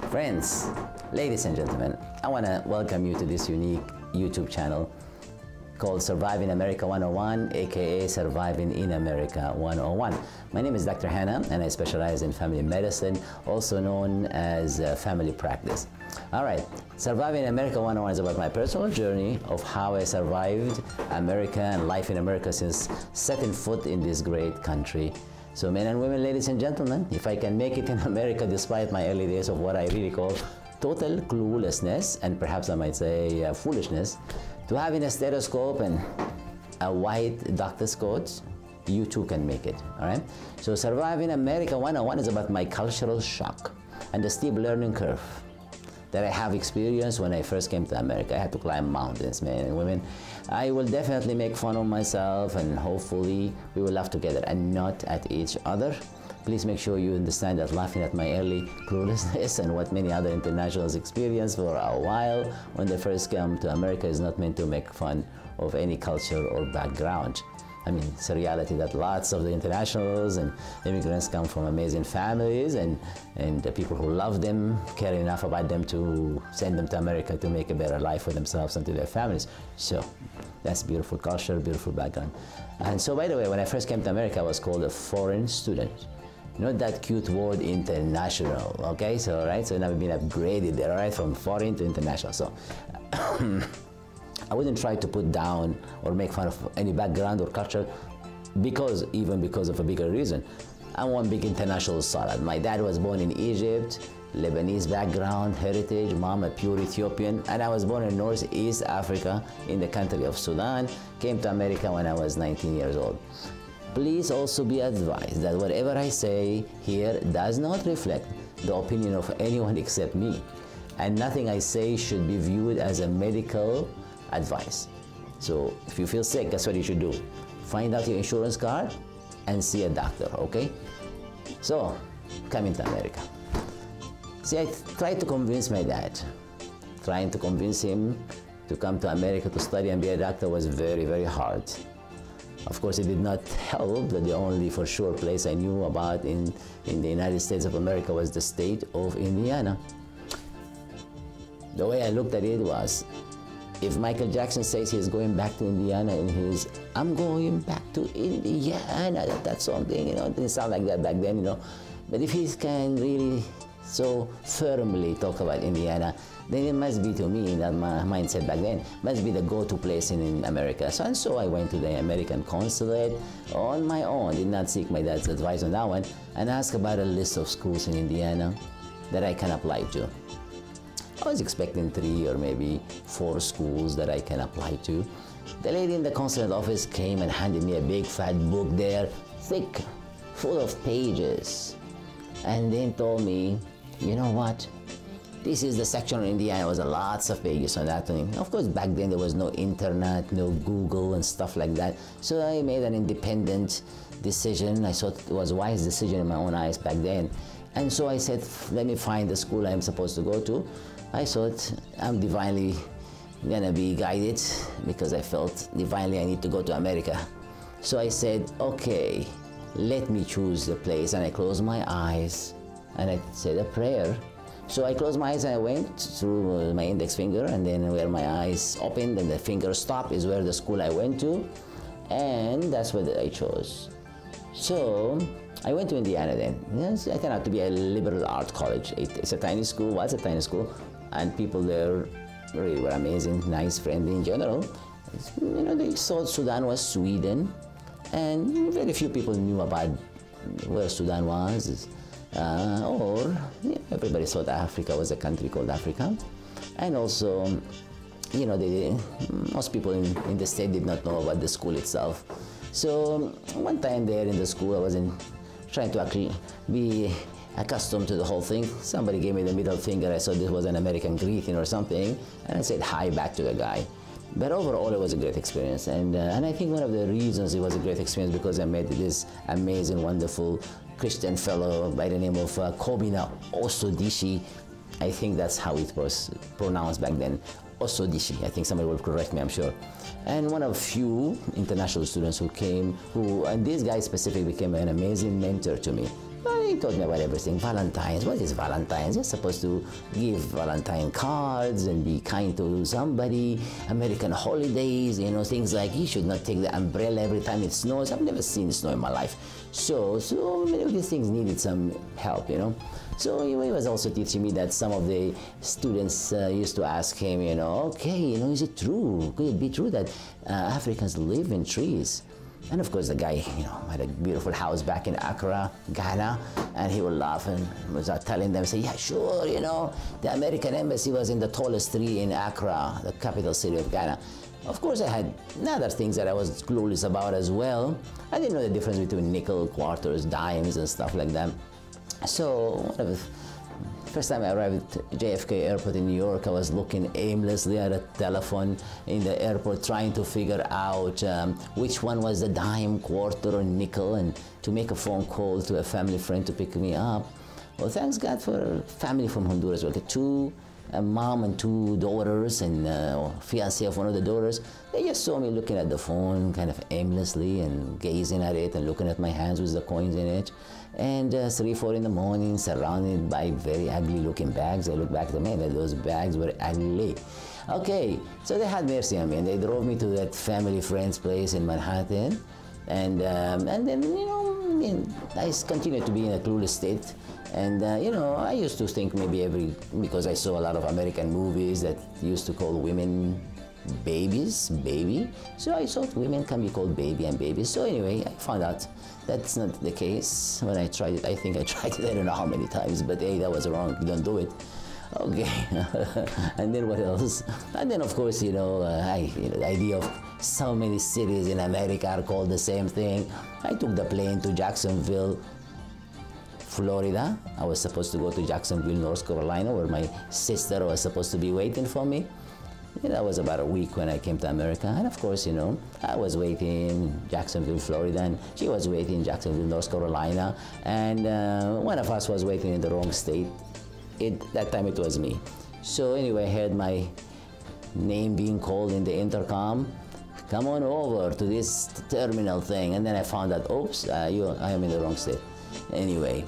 Friends, ladies and gentlemen, I want to welcome you to this unique YouTube channel called Surviving America 101, aka Surviving in America 101. My name is Dr. Hannah and I specialize in family medicine, also known as family practice. All right, Surviving America 101 is about my personal journey of how I survived America and life in America since setting foot in this great country. So men and women, ladies and gentlemen, if I can make it in America despite my early days of what I really call total cluelessness and perhaps I might say foolishness, to having a stethoscope and a white doctor's coat, you too can make it, all right? So Surviving America 101 is about my cultural shock and the steep learning curve that I have experienced when I first came to America. I had to climb mountains, men and women. I will definitely make fun of myself and hopefully we will laugh together and not at each other. Please make sure you understand that laughing at my early cluelessness and what many other internationals experience for a while when they first come to America is not meant to make fun of any culture or background. I mean, it's a reality that lots of the internationals and immigrants come from amazing families and the people who love them care enough about them to send them to America to make a better life for themselves and to their families. So that's beautiful culture, beautiful background. And so, by the way, when I first came to America, I was called a foreign student. Not that cute word, international, okay? So, right, so now we've been upgraded there, right, from foreign to international. So, I wouldn't try to put down or make fun of any background or culture even because of a bigger reason. I'm one big international salad. My dad was born in Egypt, Lebanese background, heritage, mom a pure Ethiopian, and I was born in Northeast Africa in the country of Sudan, came to America when I was 19 years old. Please also be advised that whatever I say here does not reflect the opinion of anyone except me, and nothing I say should be viewed as a medical advice. So if you feel sick, that's what you should do. Find out your insurance card and see a doctor, okay? So, coming to America. See, I tried to convince my dad. Trying to convince him to come to America to study and be a doctor was very, very hard. Of course, it did not help that the only for sure place I knew about in the United States of America was the state of Indiana. The way I looked at it was, if Michael Jackson says he's going back to Indiana and he's, I'm going back to Indiana, that's something, you know, it didn't sound like that back then, you know. But if he can really so firmly talk about Indiana, then it must be, to me, that my mindset back then, must be the go-to place in America. So, and so I went to the American consulate on my own, did not seek my dad's advice on that one, and asked about a list of schools in Indiana that I can apply to. I was expecting 3 or maybe 4 schools that I can apply to. The lady in the consulate office came and handed me a big fat book there, thick, full of pages, and then told me, you know what? This is the section on Indiana. There was lots of pages on that thing. Of course, back then there was no internet, no Google and stuff like that. So I made an independent decision. I thought it was a wise decision in my own eyes back then. And so I said, let me find the school I'm supposed to go to. I thought I'm divinely gonna be guided because I felt divinely I need to go to America. So I said, okay, let me choose the place. And I closed my eyes and I said a prayer. So I closed my eyes and I went through my index finger, and then where my eyes opened and the finger stopped is where the school I went to, and that's what I chose. So I went to Indiana then. Yes, I turned out to be a liberal arts college. It's a tiny school, was a tiny school, and people there really were amazing, nice, friendly in general. You know, they thought Sudan was Sweden, and very few people knew about where Sudan was. Everybody thought Africa was a country called Africa. And also, you know, most people in the state did not know about the school itself. So one time there in the school, I wasn't trying to actually be accustomed to the whole thing. Somebody gave me the middle finger. I thought this was an American greeting or something, and I said hi back to the guy. But overall, it was a great experience, and I think one of the reasons it was a great experience because I met this amazing, wonderful Christian fellow by the name of Kobina Osodishi. I think that's how it was pronounced back then, Osodishi. I think somebody will correct me, I'm sure. And one of few international students who came, and this guy specifically became an amazing mentor to me. He told me about everything. Valentine's. What is Valentine's? You're supposed to give Valentine cards and be kind to somebody. American holidays, you know, things like you should not take the umbrella every time it snows. I've never seen snow in my life. So many of these things needed some help, you know. So he was also teaching me that some of the students used to ask him, you know, okay, you know, is it true? Could it be true that Africans live in trees? And of course, the guy, you know, had a beautiful house back in Accra, Ghana, and he would laugh and was telling them, say, yeah, sure, you know, the American embassy was in the tallest tree in Accra, the capital city of Ghana. Of course, I had other things that I was clueless about as well. I didn't know the difference between nickel, quarters, dimes, and stuff like that. So, first time I arrived at JFK Airport in New York, I was looking aimlessly at a telephone in the airport trying to figure out which one was the dime, quarter, or nickel, and to make a phone call to a family friend to pick me up. Well, thanks God for a family from Honduras. We got a mom and two daughters and fiancé of one of the daughters. They just saw me looking at the phone kind of aimlessly and gazing at it and looking at my hands with the coins in it. And 3, 4 in the morning, surrounded by very ugly looking bags. I look back at them, man, those bags were ugly. Okay, so they had mercy on me and they drove me to that family friend's place in Manhattan. And then, you know, I continued to be in a clueless state. And, you know, I used to think maybe because I saw a lot of American movies that used to call women babies, baby. So I thought women can be called baby and babies. So anyway, I found out that's not the case. When I tried it, I think I tried it, I don't know how many times, but hey, that was wrong, don't do it. Okay, and then what else? And then of course, you know, the idea of so many cities in America are called the same thing. I took the plane to Jacksonville, Florida. I was supposed to go to Jacksonville, North Carolina, where my sister was supposed to be waiting for me. That was about a week when I came to America. And of course, you know, I was waiting in Jacksonville, Florida, and she was waiting in Jacksonville, North Carolina. And one of us was waiting in the wrong state. That time it was me. So anyway, I heard my name being called in the intercom. Come on over to this terminal thing. And then I found out, oops, I am in the wrong state. Anyway,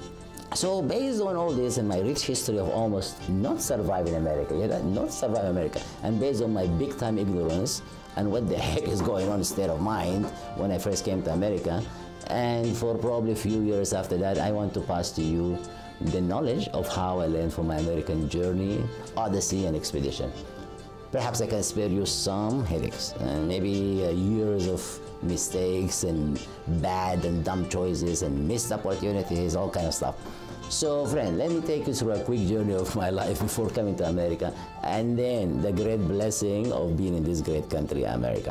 so based on all this and my rich history of almost not surviving America, not surviving America, and based on my big time ignorance and what the heck is going on in state of mind when I first came to America, and for probably a few years after that, I want to pass to you the knowledge of how I learned from my American journey, odyssey, and expedition. Perhaps I can spare you some headaches and maybe years of mistakes and bad and dumb choices and missed opportunities, all kind of stuff. So friend, let me take you through a quick journey of my life before coming to America, and then the great blessing of being in this great country, America.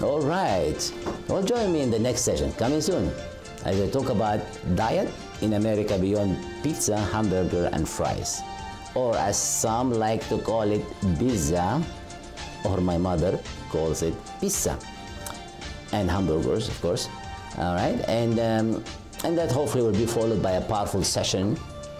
All right. Well, join me in the next session, coming soon, as I talk about diet in America beyond pizza, hamburger, and fries. Or as some like to call it, pizza, or my mother calls it pizza. And hamburgers, of course. All right, and that hopefully will be followed by a powerful session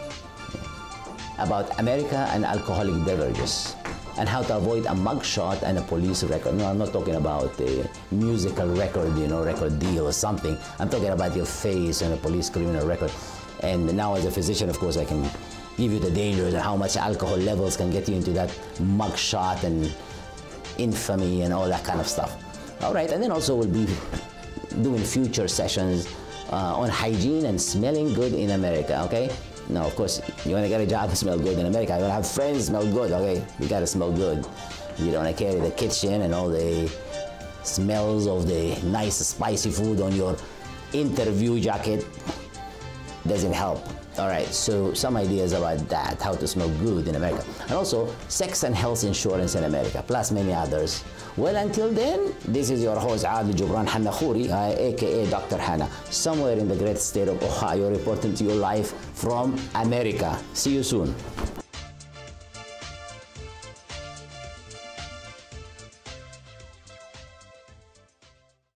about America and alcoholic beverages, and how to avoid a mugshot and a police record. No, I'm not talking about a musical record, record deal or something. I'm talking about your face and a police criminal record. And now as a physician, of course, I can give you the dangers and how much alcohol levels can get you into that mugshot and infamy and all that kind of stuff. All right, and then also we'll be doing future sessions on hygiene and smelling good in America, okay? Now, of course, you want to get a job and smell good in America. You want to have friends smell good, okay? You got to smell good. You don't want to carry the kitchen and all the smells of the nice spicy food on your interview jacket. Doesn't help. All right, so some ideas about that, how to smell good in America. And also, sex and health insurance in America, plus many others. Well, until then, this is your host, Adil Jubran Hanna Khouri, A.K.A. Dr. Hanna, somewhere in the great state of Ohio, reporting to you live from America. See you soon.